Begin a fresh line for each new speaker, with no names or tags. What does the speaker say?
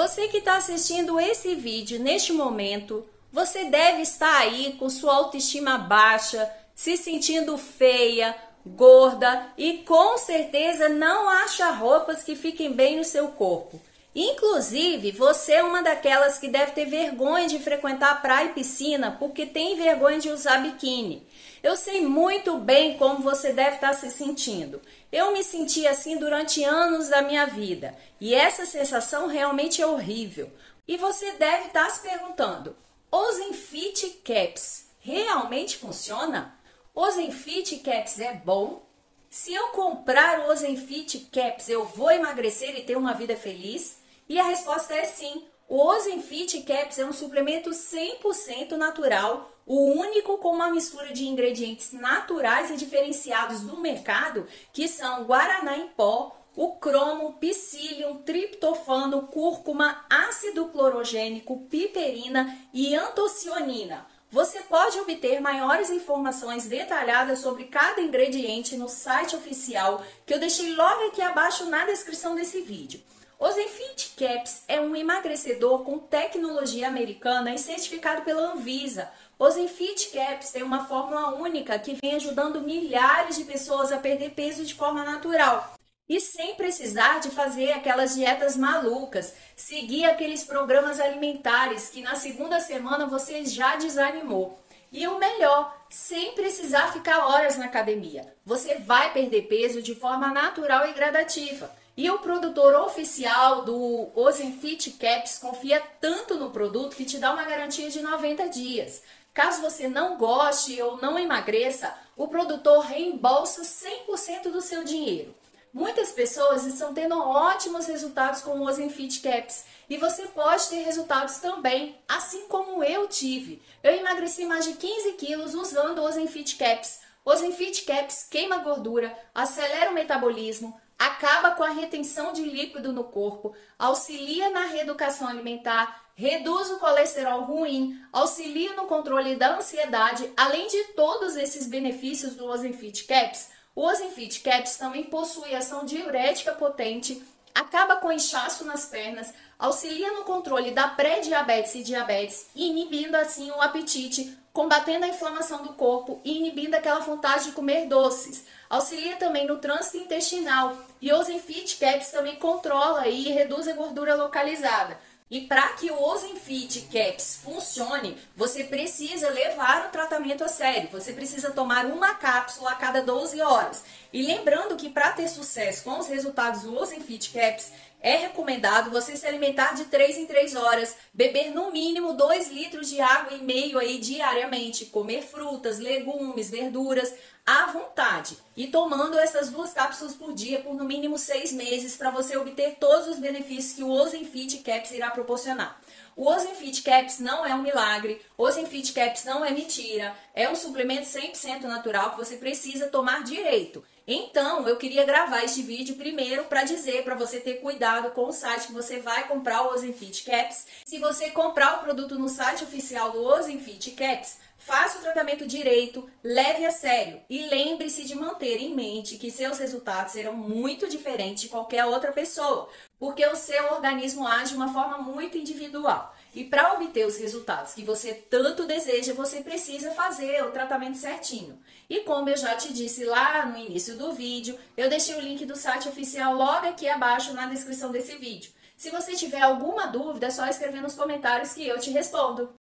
Você que está assistindo esse vídeo neste momento, você deve estar aí com sua autoestima baixa, se sentindo feia, gorda e com certeza não acha roupas que fiquem bem no seu corpo. Inclusive, você é uma daquelas que deve ter vergonha de frequentar praia e piscina porque tem vergonha de usar biquíni. Eu sei muito bem como você deve estar se sentindo. Eu me senti assim durante anos da minha vida e essa sensação realmente é horrível. E você deve estar se perguntando, Ozempic Caps realmente funciona? Ozempic Caps é bom? Se eu comprar o Ozempic Caps, eu vou emagrecer e ter uma vida feliz? E a resposta é sim. O Ozempic Caps é um suplemento 100% natural, o único com uma mistura de ingredientes naturais e diferenciados do mercado, que são guaraná em pó, o cromo, psyllium, triptofano, cúrcuma, ácido clorogênico, piperina e antocianina. Você pode obter maiores informações detalhadas sobre cada ingrediente no site oficial que eu deixei logo aqui abaixo na descrição desse vídeo. Ozempic Caps é um emagrecedor com tecnologia americana e certificado pela Anvisa. Ozempic Caps tem uma fórmula única que vem ajudando milhares de pessoas a perder peso de forma natural. E sem precisar de fazer aquelas dietas malucas, seguir aqueles programas alimentares que na segunda semana você já desanimou. E o melhor, sem precisar ficar horas na academia. Você vai perder peso de forma natural e gradativa. E o produtor oficial do Ozempic Caps confia tanto no produto que te dá uma garantia de 90 dias. Caso você não goste ou não emagreça, o produtor reembolsa 100% do seu dinheiro. Muitas pessoas estão tendo ótimos resultados com o Ozempic Caps e você pode ter resultados também, assim como eu tive. Eu emagreci mais de 15 quilos usando o Ozempic Caps. Ozempic Caps queima gordura, acelera o metabolismo, acaba com a retenção de líquido no corpo, auxilia na reeducação alimentar, reduz o colesterol ruim, auxilia no controle da ansiedade. Além de todos esses benefícios do Ozempic Caps, o Ozempic Caps também possui ação diurética potente, acaba com inchaço nas pernas, auxilia no controle da pré-diabetes e diabetes, inibindo assim o apetite, combatendo a inflamação do corpo e inibindo aquela vontade de comer doces. Auxilia também no trânsito intestinal e o Ozempic Caps também controla e reduz a gordura localizada. E para que o Ozempic Caps funcione, você precisa levar o tratamento a sério. Você precisa tomar uma cápsula a cada 12 horas. E lembrando que para ter sucesso com os resultados do Ozempic Caps, é recomendado você se alimentar de 3 em 3 horas, beber no mínimo 2 litros de água e meio aí diariamente, comer frutas, legumes, verduras à vontade e tomando essas 2 cápsulas por dia por no mínimo 6 meses para você obter todos os benefícios que o Ozempic Caps irá proporcionar. O Ozempic Caps não é um milagre, o Ozempic Caps não é mentira, é um suplemento 100% natural que você precisa tomar direito. Então, eu queria gravar este vídeo primeiro para dizer para você ter cuidado com o site que você vai comprar o Ozempic Caps. Se você comprar o produto no site oficial do Ozempic Caps, faça o tratamento direito, leve a sério e lembre-se de manter em mente que seus resultados serão muito diferentes de qualquer outra pessoa, porque o seu organismo age de uma forma muito individual. E para obter os resultados que você tanto deseja, você precisa fazer o tratamento certinho. E como eu já te disse lá no início do vídeo, eu deixei o link do site oficial logo aqui abaixo na descrição desse vídeo. Se você tiver alguma dúvida, é só escrever nos comentários que eu te respondo.